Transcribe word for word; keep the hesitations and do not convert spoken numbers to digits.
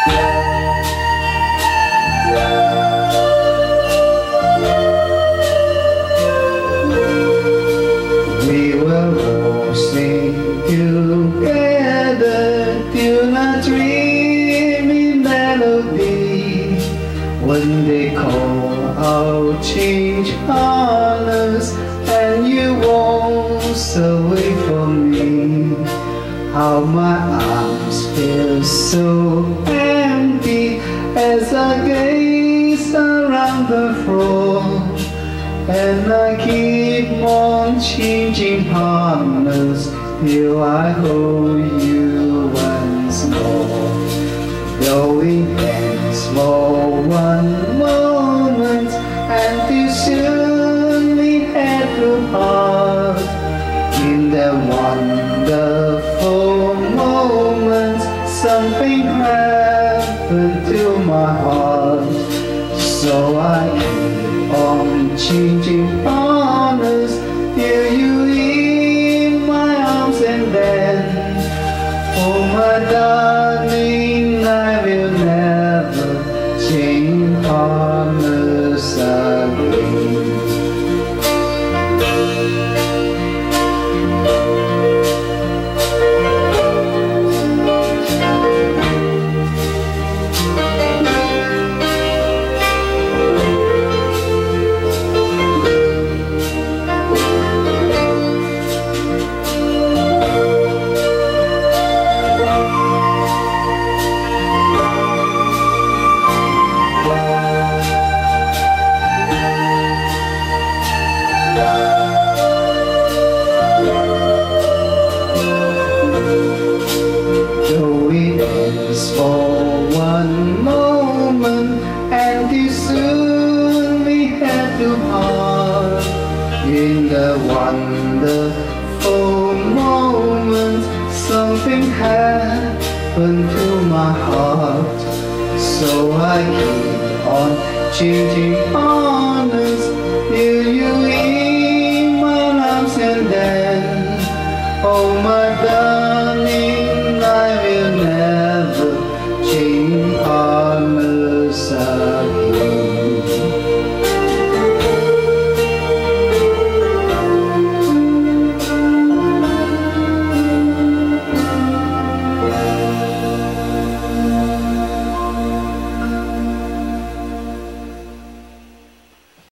We were waltzing together till a dreamy melody. When they call out change on us, and you waltz away from me, how my arms feel so empty as I gaze around the floor. And I keep on changing partners till I hold you once more. Though we dance for one moment, and too soon we had to part. In that wonderful moment, something happened to my heart. So I keep on changing partners till you in my arms, and then, oh my darling, I will never change partners again. Though we dance for one moment, and too soon we had to part. In the wonderful moment, something happened to my heart. So I keep on changing partners till you